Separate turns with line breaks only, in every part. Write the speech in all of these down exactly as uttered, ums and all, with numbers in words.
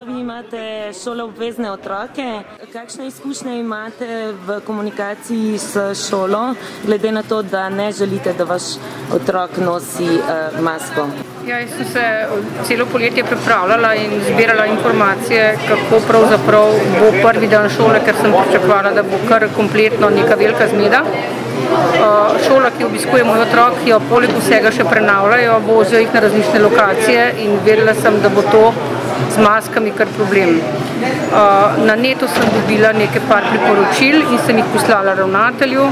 Vi imate šoloobvezne otroke. Kakšne izkušnje imate v komunikaciji s šolo, glede na to, da ne želite, da vaš otrok nosi uh, masko?
Ja, jaz sem se celo poletje pripravljala in zbirala informacije, kako pravzaprav bo prvi dan šole, ker sem pričakovala, da bo kar kompletno neka velika zmeda. Uh, šola, ki obiskuje moj otrok, jo poleg vsega še prenavljajo, vozijo jih na različne lokacije in vedela sem, da bo to z maskami kar problem. Uh, na netu sem dobila nekaj par priporočil in sem jih poslala ravnatelju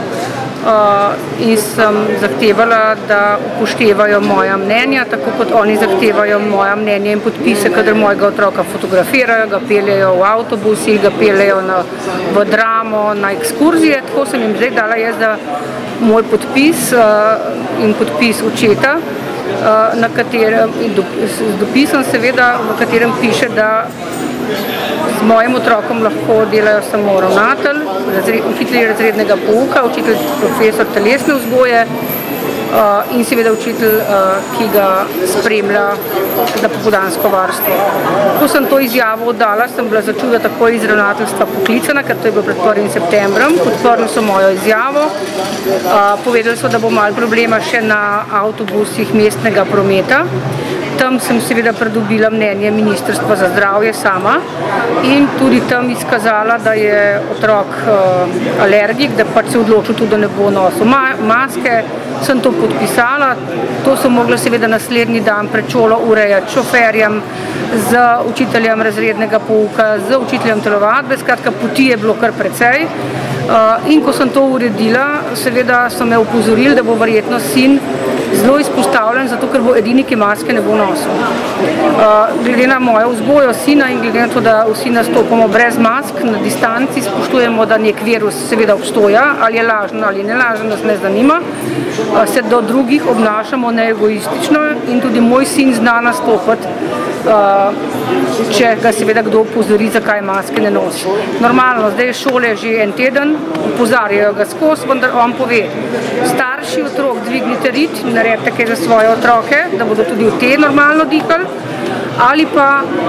uh, in sem zahtevala, da upoštevajo moja mnenja, tako kot oni zahtevajo moja mnenja in podpise, kadar mojega otroka fotografirajo, ga peljejo v avtobusih, ga peljejo na, v dramo, na ekskurzije. Tako sem jim zdaj dala jaz, da moj podpis uh, in podpis očeta, uh, na katerem, z dopisom seveda, v katerem piše, da s mojim otrokom lahko delajo samo ravnatelj, razred, učitelj razrednega pouka, učitelj profesor telesne vzgoje uh, in seveda učitelj, uh, ki ga spremlja za popoldansko varstvo. Ko sem to izjavo oddala, sem bila začuda takoj iz ravnateljstva poklicana, ker to je bilo pred prvim septembrom. Podprli so mojo izjavo. Uh, povedali so, da bo malo problema še na avtobusih mestnega prometa. Tam sem seveda pridobila mnenje Ministrstva za zdravje sama in tudi tam izkazala, da je otrok uh, alergik, da pač se odločil tudi, da ne bo nosil ma maske. Sem to podpisala, to so mogla seveda naslednji dan pred šolo urejati šoferjem, z učiteljem razrednega pouka, z učiteljem telovadbe, skratka poti je bilo kar precej. Uh, in ko sem to uredila, seveda so me opozorili, da bo verjetno sin zelo izpostavljen, zato ker bo edini, ki maske ne bo nosil. Uh, glede na mojo vzgojo sina in glede na to, da vsi nastopamo brez mask, na distanci spoštujemo, da nek virus seveda obstoja, ali je lažen ali ne lažen, nas ne zanima. Uh, se do drugih obnašamo neegoistično in tudi moj sin zna nastopati, uh, če ga seveda kdo opozori, zakaj maske ne nosi. Normalno, zdaj je šole že en teden, opozarjajo ga skozi, vendar on pove, starši otrok dvignite rit, naredite kaj za svoje otroke, da bodo tudi v te normalno dihali, ali pa,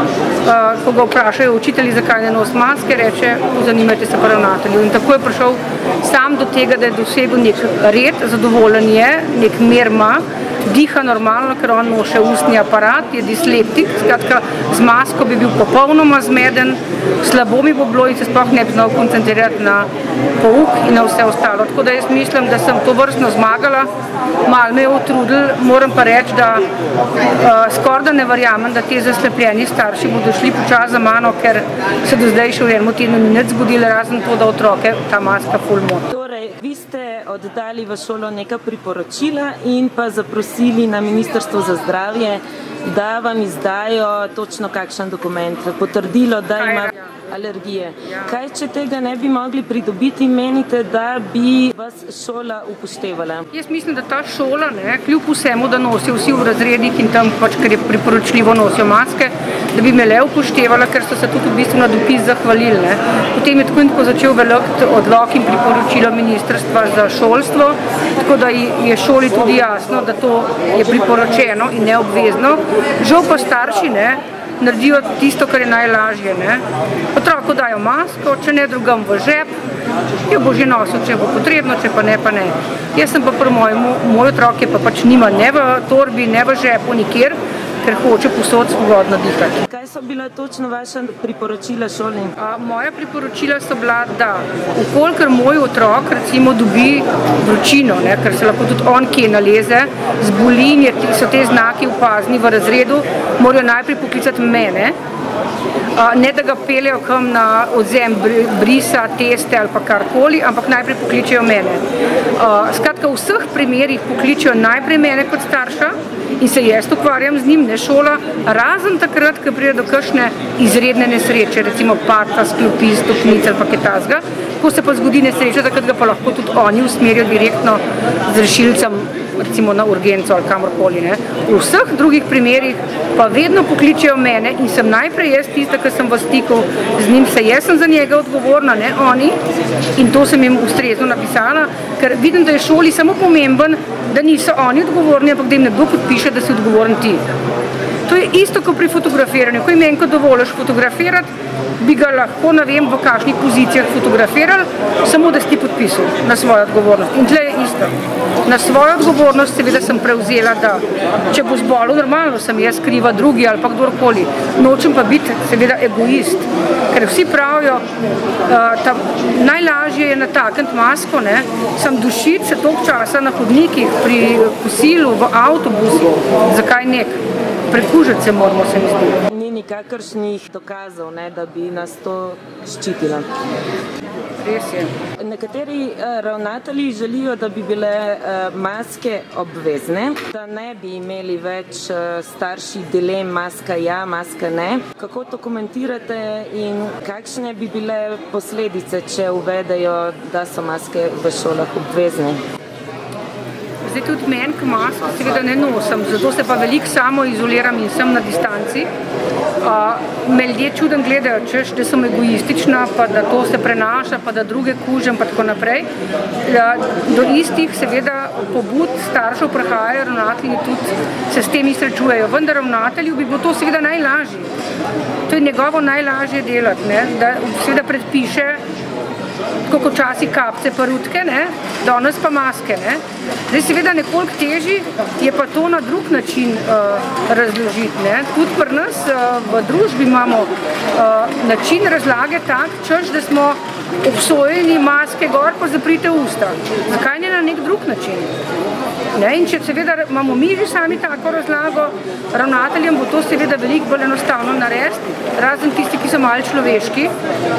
uh, ko ga vprašajo učitelji, zakaj ne nosi maske, reče, zanimajte se pa ravnatelju. In tako je prišel sam do tega, da je dosegel nek red, zadovoljen je, nek mir ima, diha normalno, ker on noše ustni aparat, je dislektik, skratka z masko bi bil popolnoma zmeden, slabo mi bo bilo in se sploh ne bi znal koncentrirati na pouk in na vse ostalo. Tako da jaz mislim, da sem to vrstno zmagala, malo me je utrudil, moram pa reči, da uh, skoraj da ne verjamem, da te zaslepljeni starši bodo šli počasi za mano, ker se do zdaj še v enem tednu ni nič zgodilo, razen to, da otroke ta maska ful moti.
Torej, vi ste oddali v šolo neka priporočila in pa zaprosili na Ministrstvo za zdravje, da vam izdajo točno kakšen dokument, potrdilo, da ima alergije. Kaj, če tega ne bi mogli pridobiti, menite, da bi vas šola upoštevala?
Jaz mislim, da ta šola, ne, kljub vsemu, da nosijo vsi v razredih in tam pač, ker je priporočljivo nosijo maske, da bi me le upoštevala, ker so se tudi v bistvu na dopis zahvalili. Ne. Potem je tako in tako začel veljati odlok in priporočilo Ministrstva za šolstvo, tako da je šoli tudi jasno, da to je priporočeno in neobvezno. Žal pa starši, ne, naredijo tisto, kar je najlažje. Ne. Otroku dajo masko, če ne drugam v žep, jo bo že nosil, če bo potrebno, če pa ne, pa ne. Jaz sem pa pri mojemu, moj otrok je pa pač nima ne v torbi, ne v žepu, nikjer, ker hoče posod svobodno dihati.
Kaj so bila točno vaša priporočila šoli?
A, moja priporočila so bila, da ukolikor moj otrok recimo dobi vročino, ne, ker se lahko tudi on kje naleze, zboli in so te znaki opazni v razredu, morajo najprej poklicati mene, a, ne da ga peljejo kam na odzem brisa, teste ali pa karkoli, ampak najprej pokličejo mene. A, skratka, v vseh primerih pokličejo najprej mene kot starša in se jaz ukvarjam z njim, ne šola, razen takrat, ko pride do kakšne izredne nesreče, recimo padca, sklopi, stopnice ali pa kaj takega. Ko se pa zgodi nesreča, takrat ga pa lahko tudi oni usmerijo direktno z rešilcem, recimo na urgenco ali kamorkoli. Ne. V vseh drugih primerih pa vedno pokličejo mene in sem najprej jaz tista, ki sem v stiku z njim, se jaz sem za njega odgovorna, ne oni, in to sem jim ustrezno napisala, ker vidim, da je šoli samo pomemben, da niso oni odgovorni, ampak da jim nekdo podpiše, da si odgovoren ti. To je isto kot pri fotografiranju. Ko jim enkrat dovoliš fotografirati, bi ga lahko, ne vem, v kakšnih pozicijah fotografirali, samo da si ti podpisal na svojo odgovornost. In tle je isto. Na svojo odgovornost seveda sem prevzela, da če bo zbolel, normalno sem jaz kriva, drugi ali pa kdorkoli. Nočem pa biti seveda egoist, ker vsi pravijo, da najlažje je natakniti masko, ne, sem dušiti se toliko časa na hodnikih, pri kosilu, v avtobusu, zakaj nek? Prekužiti se moramo, se mi zdi.
Ni nikakršnih dokazov, ne, da bi nas to ščitilo.
Res je.
Nekateri uh, ravnatelji želijo, da bi bile uh, maske obvezne, da ne bi imeli več uh, starši dilem maska ja, maska ne. Kako to komentirate in kakšne bi bile posledice, če uvedejo, da so maske v šolah obvezne?
Zdaj tudi meni k masko seveda ne nosim, zato se pa veliko samo izoliram in sem na distanci. Uh, me ljudje čuden gledajo, češ, da sem egoistična, pa da to se prenaša, pa da druge kužem, pa tako naprej. Uh, do istih seveda pobud staršev prihajajo, ravnatelji tudi se s temi srečujejo, vendar ravnatelju bi bilo to seveda najlažje. To je njegovo najlažje delati, ne? Da seveda predpiše, tako kot časi kapce pa rutke, ne? Danes pa maske. Ne? Zdaj seveda nekoliko težji je pa to na drug način uh, razložiti. Ne? Tudi pri nas uh, v družbi imamo uh, način razlage tak, češ, da smo obsojeni maske gor, pa zaprite usta. Zakaj ne na nek drug način? Ne? In če seveda imamo mi že sami tako razlago, ravnateljem bo to seveda veliko bolj enostavno narediti, razen tisti, ki so malo človeški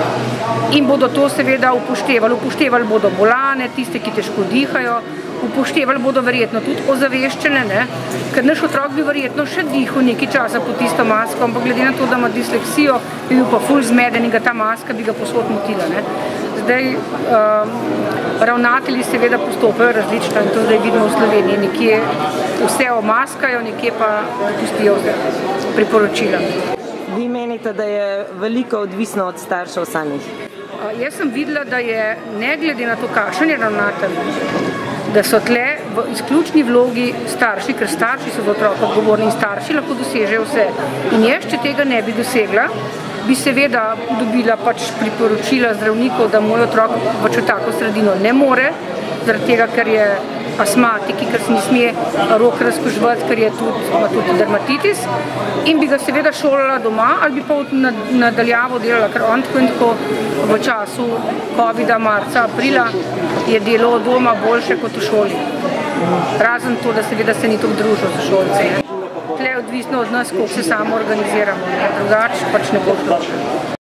in bodo to seveda upoštevali. Upoštevali bodo bolane, tiste, ki težko dihajo, upoštevali bodo verjetno tudi ozaveščene, ne? Ker naš otrok bi verjetno še dihal nekaj časa pod tisto masko, ampak glede na to, da ima disleksijo, bi bil pa ful zmeden in ga ta maska bi ga posod motila. Ne? Zdaj, um, ravnatelji seveda postopajo različno in to zdaj vidimo v Sloveniji. Nekje vse omaskajo, nekje pa pustijo priporočila.
Vi menite, da je veliko odvisno od staršev samih?
Uh, jaz sem videla, da je ne glede na to, kakšen je ravnatelj, da so tle v izključni vlogi starši, ker starši so za otroka odgovorni in starši lahko dosežejo vse. In jaz, če tega ne bi dosegla, bi seveda dobila pač priporočila zdravnikov, da moj otrok pač v tako sredino ne more, zaradi tega, ker je astmatik, ker se ne sme rok razkuževati, ker je tudi, ima tudi dermatitis, in bi ga seveda šolala doma ali bi pa nadaljavo delala, ker on tako in tako v času covida, marca, aprila je delo od doma boljše kot v šoli. Razen to, da seveda se ni tako družil z šolci. Tle je odvisno od nas, koliko se samo organiziramo, drugače pač ne bo šlo.